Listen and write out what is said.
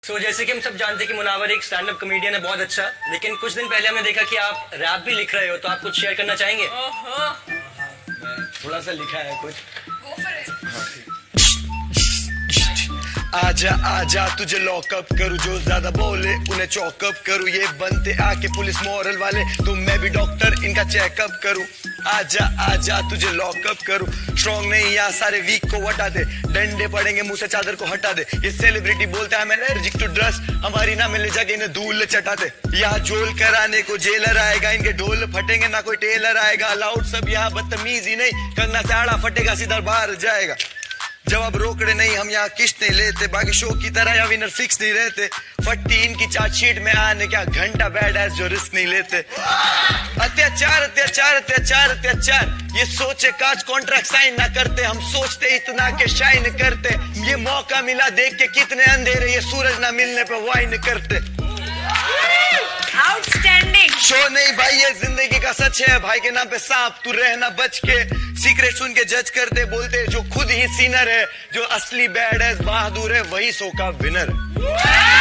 जैसे कि हम सब जानते हैं कि मुनावर एक स्टैंड अप कॉमेडियन है बहुत अच्छा, लेकिन कुछ दिन पहले हमने देखा कि आप रैप भी लिख रहे हो, तो आप कुछ शेयर करना चाहेंगे? मैं थोड़ा सा लिखा है कुछ। आजा आजा तुझे लॉकअप करूँ, जो ज्यादा बोले उन्हें चौकअप करूँ, ये बनते आके पुलिस मॉरल वाले, तो मैं भी डॉक्टर इनका चेकअप करूँ। आजा आजा तुझे लॉकअप करूँ, स्ट्रॉन्ग नहीं यहाँ सारे वीक को हटा दे, डंडे पड़ेंगे मुंह से चादर को हटा दे, ये सेलिब्रिटी बोलता है मैं एलर्जिक टू ड्रग्स, हमारी ना मिले जगह इन्हें धूल चटाते, यहाँ जोल कराने को जेलर आएगा, इनके ढोल फटेंगे ना कोई टेलर आएगा, अलाउड सब यहाँ बदतमीज ही नहीं, कंगना से आड़ा फटेगा सीधा बाहर जाएगा। जवाब रोकड़े नहीं हम यहाँ किस्त नहीं लेते, बाकी शो की तरह या विनर फिक्स नहीं रहते, फट्टी इनकी चार्जशीट में आने क्या घंटा बैड एस जो रिस्क नहीं लेते। अत्याचार अत्याचार अत्याचार अत्याचार, ये सोचे काज कॉन्ट्रैक्ट साइन ना करते, हम सोचते इतना के शाइन करते, ये मौका मिला देख के कितने अंधेरे, ये सूरज ना मिलने पे वाइन करते। आउटस्टैंडिंग शो नहीं भाई ये जिंदगी का सच है, भाई के नाम पे सांप तू रहना बच के, सीक्रेट सुन के जज करते बोलते जो खुद ही सीनर है, जो असली बैड है बहादुर है वही शो का विनर है।